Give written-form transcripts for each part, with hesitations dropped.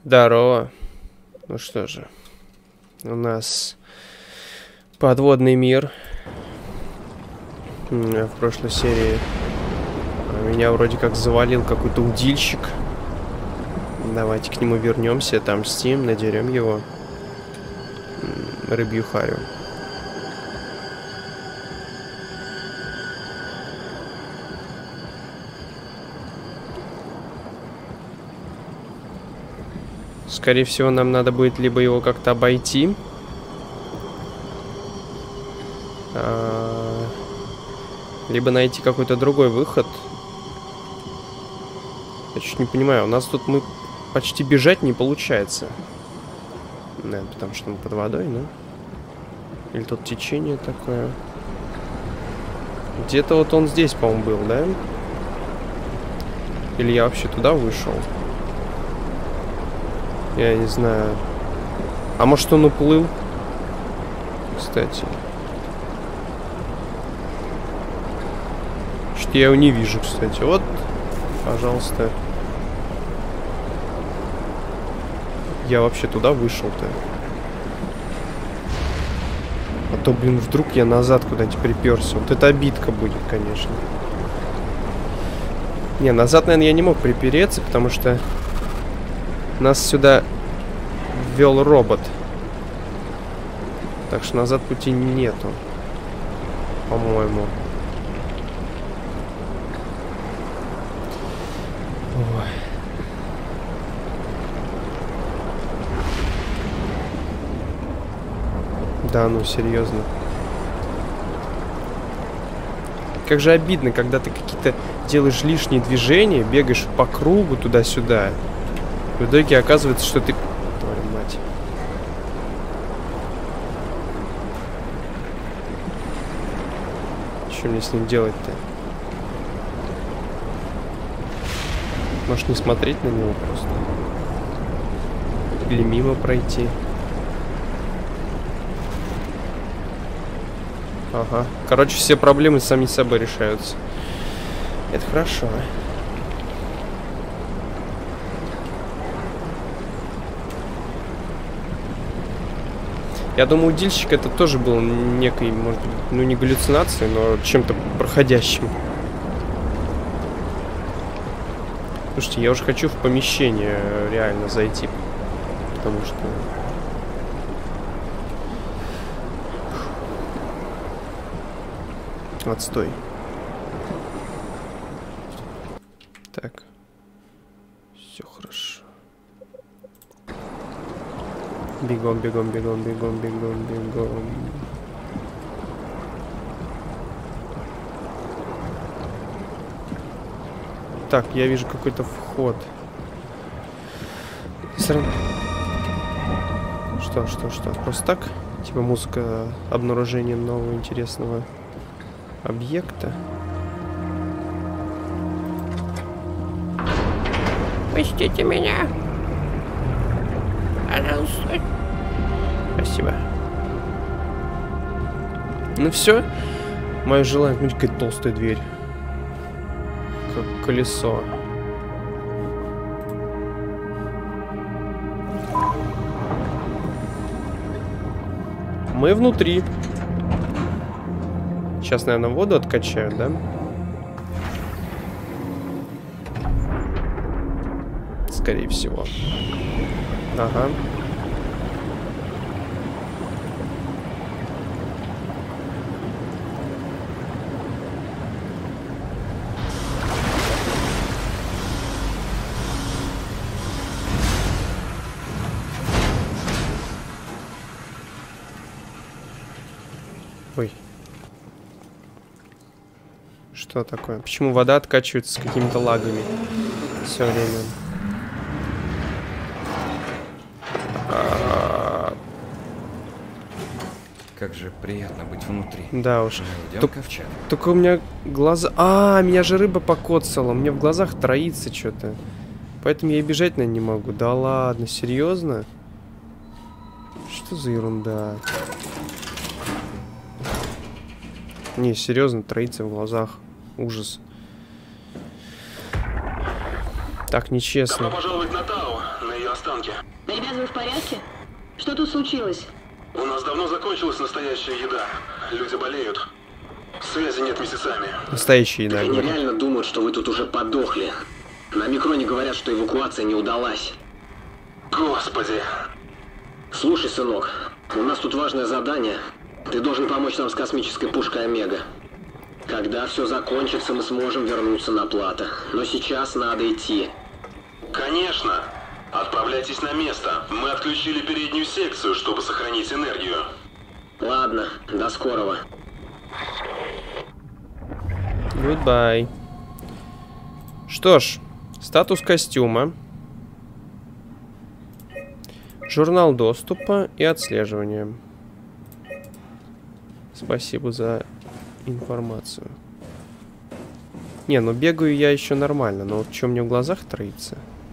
Здорово. Ну что же. У нас подводный мир. В прошлой серии меня вроде как завалил какой-то удильщик. Давайте к нему вернемся, отомстим, надерем его. Рыбью харю. Скорее всего, нам надо будет либо его как-то обойти, либо найти какой-то другой выход. Я чуть не понимаю, у нас тут мы почти бежать не получается. Наверное, потому что мы под водой, ну? Или тут течение такое. Где-то вот он здесь, по-моему, был, да? Или я вообще туда вышел? Я не знаю. А может, он уплыл? Кстати. Что-то я его не вижу, кстати. Вот, пожалуйста. Я вообще туда вышел-то. А то, блин, вдруг я назад куда-нибудь приперся. Вот это обидка будет, конечно. Не, назад, наверное, я не мог припереться, потому что нас сюда ввел робот. Так что назад пути нету. По-моему. Ой. Да, ну серьезно. Как же обидно, когда ты какие-то делаешь лишние движения, бегаешь по кругу туда-сюда. В итоге оказывается, что ты... Твою мать. Что мне с ним делать-то? Может, не смотреть на него просто? Или мимо пройти? Ага. Короче, все проблемы сами собой решаются. Это хорошо. Я думаю, удильщик это тоже был некой, может быть, ну не галлюцинацией, но чем-то проходящим. Слушайте, я уже хочу в помещение реально зайти. Потому что... Отстой. Так. Все хорошо. Бегом, бегом, бегом, бегом, бегом, бегом. Так, я вижу какой-то вход. Что? Просто так? Типа музыка обнаружения нового интересного объекта. Пустите меня. Пожалуйста. Спасибо. Ну все. Мое желание. Смотрите, какая толстая дверь. Как колесо. Мы внутри. Сейчас, наверное, воду откачают, да? Скорее всего. Ага. Ой. Что такое? Почему вода откачивается с какими-то лагами все время? Как же приятно быть внутри. Да уж. Ковчег. Только у меня глаза... А, меня же рыба покоцала. У меня в глазах троится что-то. Поэтому я и бежать, наверное, не могу. Да ладно, серьезно? Что за ерунда? Не, серьезно, троится в глазах. Ужас. Так нечестно. Добро пожаловать на Тау, на ее останки. Ребята, вы в порядке? Что тут случилось? У нас давно закончилась настоящая еда. Люди болеют. Связи нет месяцами. Настоящая еда, Они говорю. реально думают, что вы тут уже подохли. На Микроне говорят, что эвакуация не удалась. Господи. Слушай, сынок, у нас тут важное задание. Ты должен помочь нам с космической пушкой Омега. Когда все закончится, мы сможем вернуться на плато. Но сейчас надо идти. Конечно. Отправляйтесь на место. Мы отключили переднюю секцию, чтобы сохранить энергию. Ладно, до скорого. Goodbye. Что ж, статус костюма. Журнал доступа и отслеживания. Спасибо за информацию. Не, ну бегаю я еще нормально, но вот что мне в глазах троится?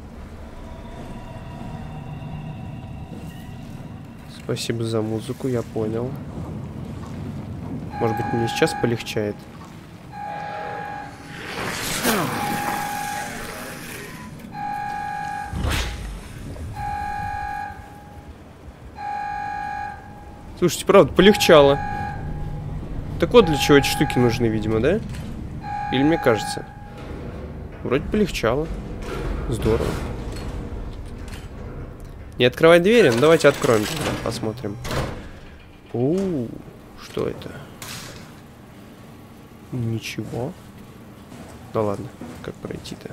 Спасибо за музыку, я понял. Может быть, мне сейчас полегчает? Слушайте, правда, полегчало. Так вот для чего эти штуки нужны, видимо, да? Или мне кажется? Вроде полегчало. Здорово. Не открывать двери? Ну давайте откроем. Посмотрим. Что это? Ничего. Да ладно, как пройти-то?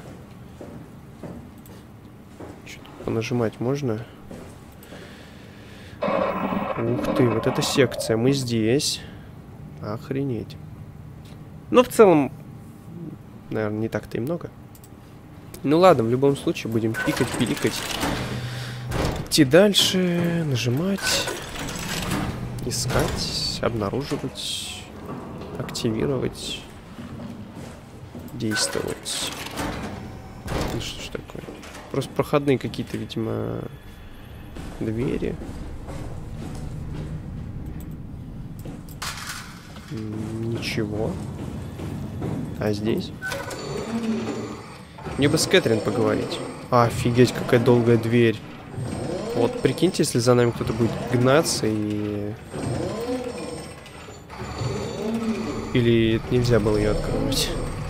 Что-то понажимать можно? Ух ты, вот эта секция. Мы здесь. Охренеть. Но в целом, наверное, не так-то и много. Ну ладно, в любом случае будем пикать, пиликать. Идти дальше, нажимать, искать, обнаруживать, активировать, действовать. Ну что ж такое? Просто проходные какие-то, видимо, двери. Ничего. А здесь? Мне бы с Кэтрин поговорить. Офигеть, какая долгая дверь. Вот прикиньте, если за нами кто-то будет гнаться и... Или нельзя было ее открывать.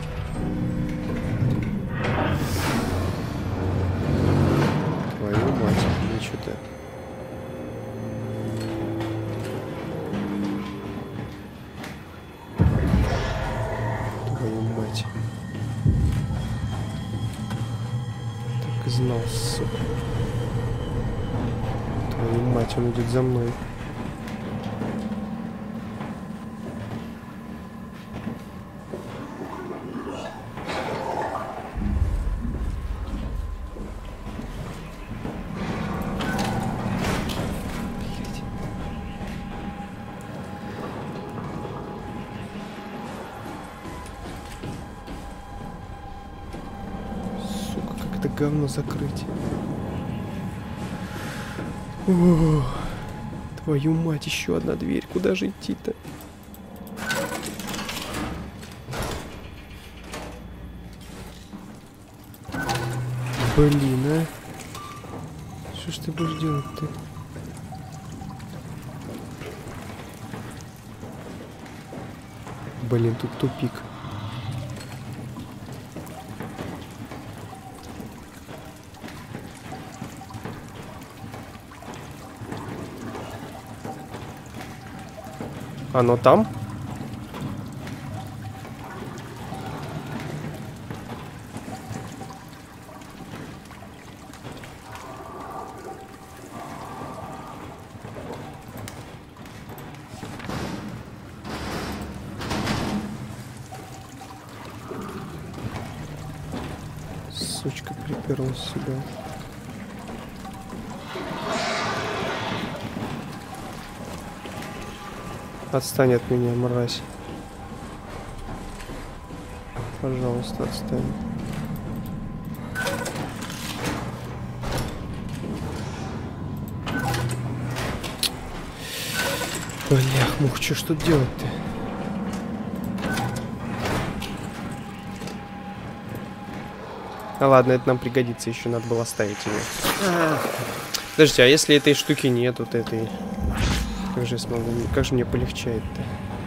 Твою мать, ну что-то... Твою мать. Так и знал, сука. Твою мать, он идет за мной. Сука, как это говно закрыть? О, твою мать, еще одна дверь. Куда же идти-то? Блин, а? Что ж ты будешь делать-то? Блин, тут тупик. Оно там? Сучка приперлась сюда. Отстань от меня, мразь. Пожалуйста, отстань. Блях, мух, что ж тут делать-то? А ладно, это нам пригодится, еще надо было оставить ее. Подождите, а если этой штуки нет, вот этой? Как же я смогу? Как же мне полегчает-то?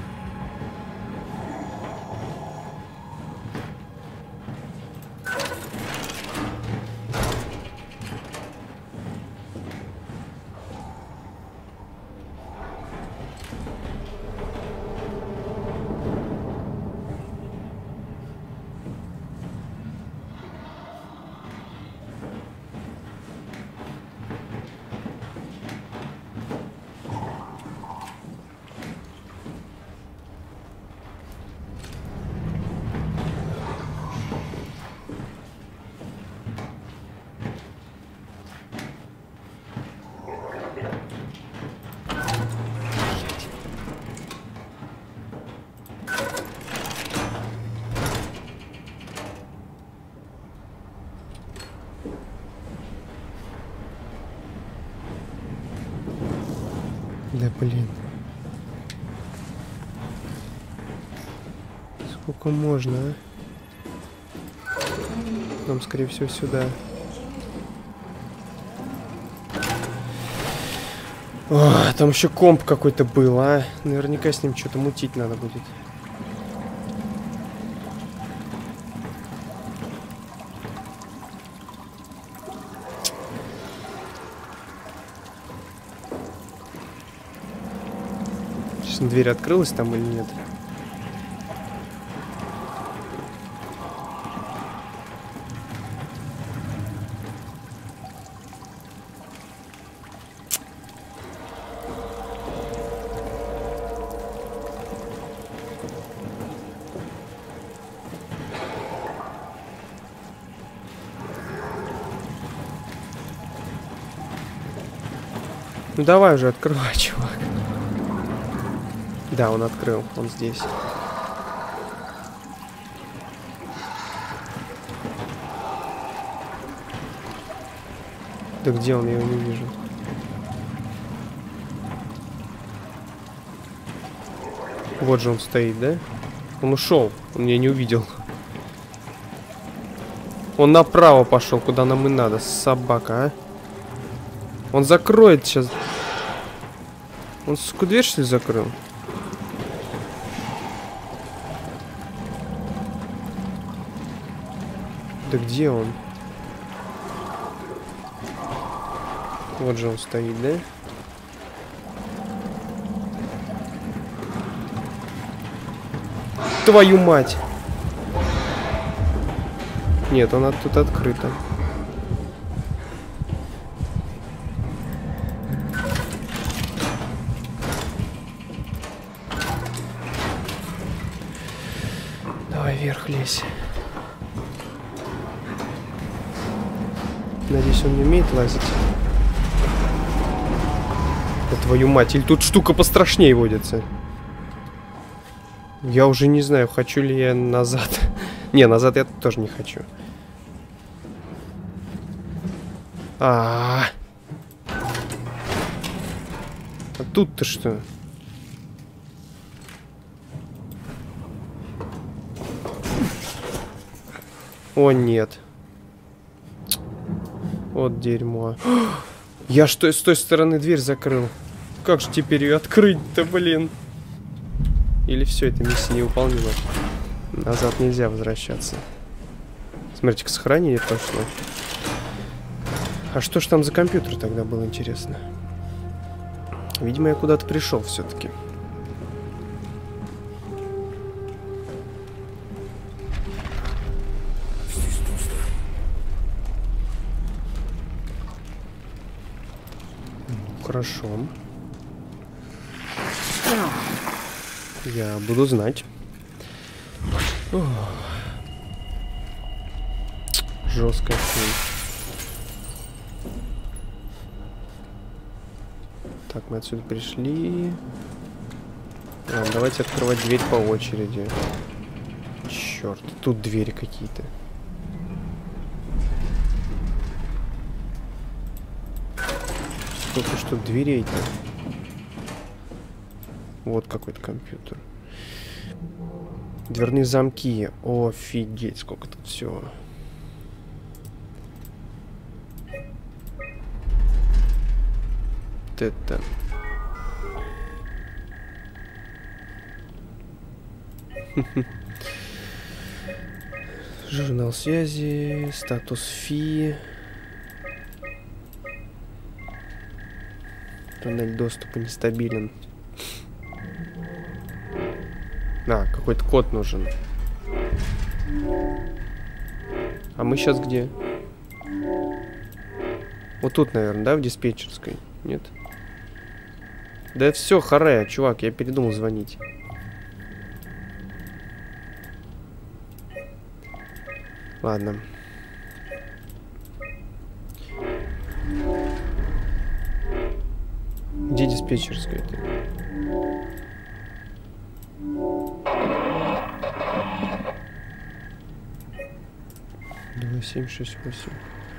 Да блин. Сколько можно, а? Нам, скорее всего, сюда. О, там еще комп какой-то был, а? Наверняка с ним что-то мутить надо будет. Дверь открылась там или нет? Ну давай уже открывай, чувак. Да, он открыл, он здесь. Да где он? Я его не вижу. Вот же он стоит, да? Он ушел, он меня не увидел. Он направо пошел, куда нам и надо, собака, а? Он закроет сейчас. Он, сука, дверь, что ли, закрыл? Да где он? Вот же он стоит, да? Твою мать! Нет, он тут открыто. Давай вверх лезь. Надеюсь, он не умеет лазить. Да твою мать, или тут штука пострашнее водится. Я уже не знаю, хочу ли я назад. Не, назад я тоже не хочу. А тут-то что? О, нет. Вот дерьмо. Я что, с той стороны дверь закрыл? Как же теперь ее открыть-то, блин? Или все, эта миссия невыполнима? Назад нельзя возвращаться. Смотрите-ка, сохранение прошло. А что ж там за компьютер тогда был, интересно? Видимо, я куда-то пришел все-таки. Хорошо. Я буду знать. Жесткая хрень. Так, мы отсюда пришли. Ладно, давайте открывать дверь по очереди. Черт, тут двери какие-то. Сколько что дверей-то? Вот какой-то компьютер. Дверные замки. О, офигеть, сколько тут всего. вот это. Журнал связи, статус фи. Туннель доступа нестабилен. А, какой-то код нужен. А мы сейчас где? Вот тут, наверное, да, в диспетчерской? Нет? Да все, харе, чувак, я передумал звонить. Ладно. Где диспетчерская-то? Давай 7, 6, 8.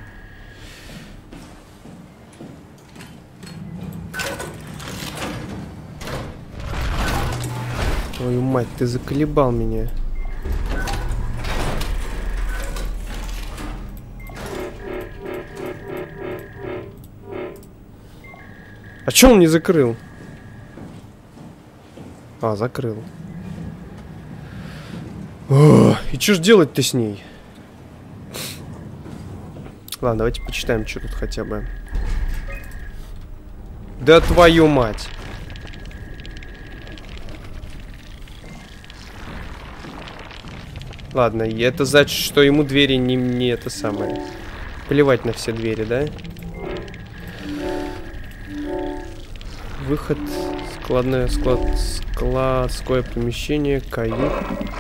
Твою мать, ты заколебал меня. А чё он не закрыл? А, закрыл. О, и чё ж делать-то с ней? Ладно, давайте почитаем, что тут хотя бы. Да твою мать. Ладно, и это значит, что ему двери не это самое. Плевать на все двери, да? Выход, складское помещение, кают.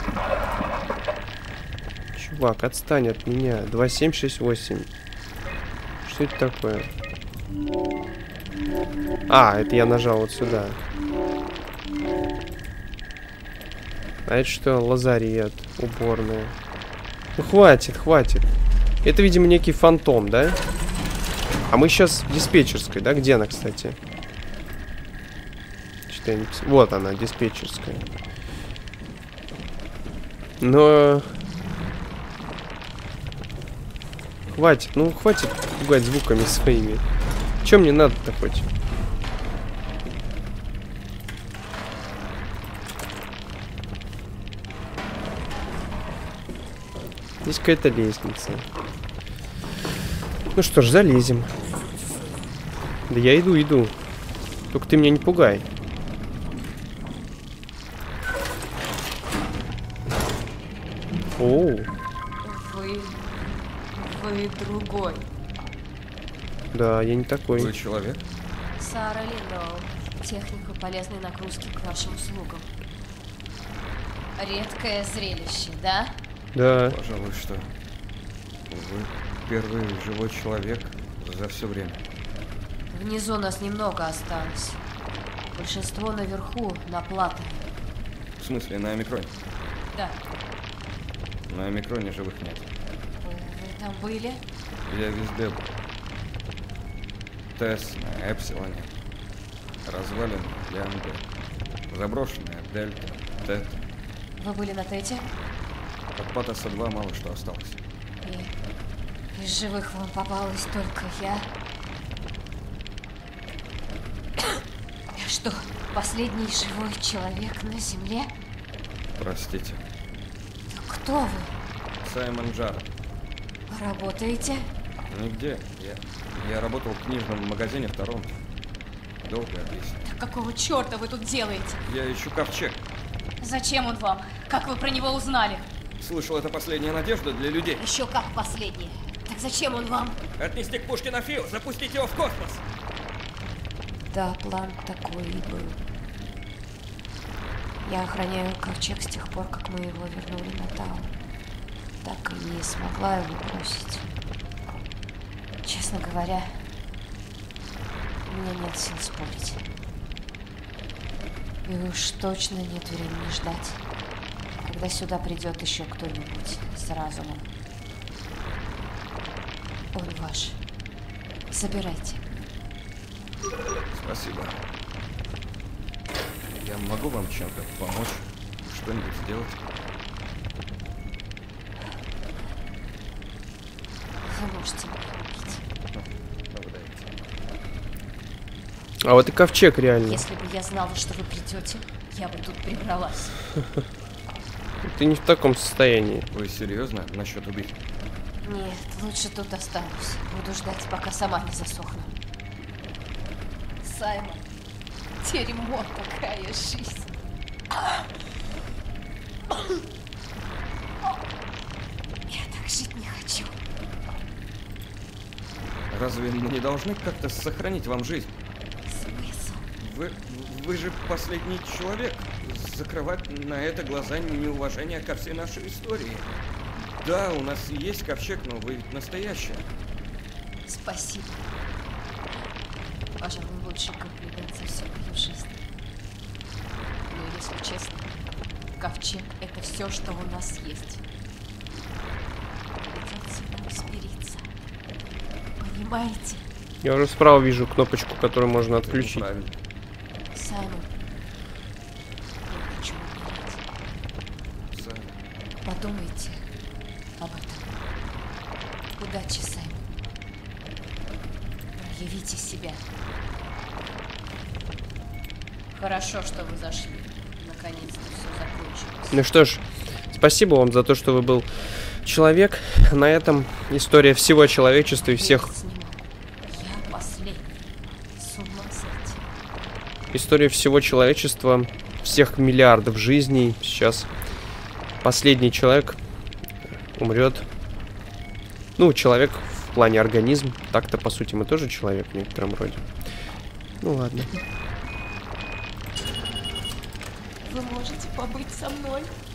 Чувак, отстань от меня. 2768. Что это такое? А, это я нажал вот сюда. А это что? Лазарет. Уборная. Ну хватит, хватит. Это, видимо, некий фантом, да? А мы сейчас в диспетчерской, да? Где она, кстати? Вот она, диспетчерская. Но... Хватит, ну хватит пугать звуками своими. Чё мне надо-то хоть? Здесь какая-то лестница. Ну что ж, залезем. Да я иду. Только ты меня не пугай. Оу. Вы другой. Да, я не такой. Вы человек? Сара Линдоу. Техника полезной нагрузки к вашим услугам. Редкое зрелище, да? Да. Пожалуй, что вы первый живой человек за все время. Внизу нас немного осталось. Большинство наверху, на плато. В смысле, на Омикроне? Да. На Омикроне живых нет. Вы там были? Я везде был. Тесс на Эпсилоне. Развалины Лямбда. Заброшенная Дельта. Тет. Вы были на Тете? От Патоса 2 мало что осталось. И из живых вам попалась только я? Я что, последний живой человек на Земле? Простите. Кто вы? Саймон Джаред. Работаете? Нигде. Я работал в книжном магазине в Торонто. Долго объясню. Так какого черта вы тут делаете? Я ищу ковчег. Зачем он вам? Как вы про него узнали? Слышал, это последняя надежда для людей. Еще как последний. Так зачем он вам? Отнести к пушке на Фил, запустить его в космос. Да, план такой и был. Я охраняю ковчег с тех пор, как мы его вернули на Таун. Так и не смогла его бросить. Честно говоря, у меня нет сил спорить. И уж точно нет времени ждать, когда сюда придет еще кто-нибудь с разумом. Он ваш. Забирайте. Спасибо. Я могу вам чем-то помочь? Что-нибудь сделать? Вы можете меня убить. Благодарите. А вот и ковчег реально. Если бы я знала, что вы придете, я бы тут прибралась. Ты не в таком состоянии. Вы серьезно насчет убить? Нет, лучше тут останусь. Буду ждать, пока сама не засохну. Саймон, дерьмо, какая жизнь. Я так жить не хочу. Разве мы не должны как-то сохранить вам жизнь? Смысл? Вы же последний человек. Закрывать на это глаза неуважение ко всей нашей истории. Да, у нас есть ковчег, но вы ведь настоящая. Спасибо. Пожалуй, лучший комплимент за всю мою жизнь. Но если честно, ковчег — это все, что у нас есть. Придется нам смириться. Понимаете? Я уже справа вижу кнопочку, которую можно отключить. Правильно. Саймон, я хочу умереть. Подумайте об этом. Удачи, Саймон. Проявите себя. Хорошо, что вы зашли. Наконец-то все закончилось. Ну что ж, спасибо вам за то, что вы был человек. На этом история всего человечества и всех... Я последний. С ума сойти. История всего человечества, всех миллиардов жизней. Сейчас последний человек умрет. Ну, человек в плане организм. Так-то, по сути, мы тоже человек в некотором роде. Ну, ладно. Вы можете побыть со мной?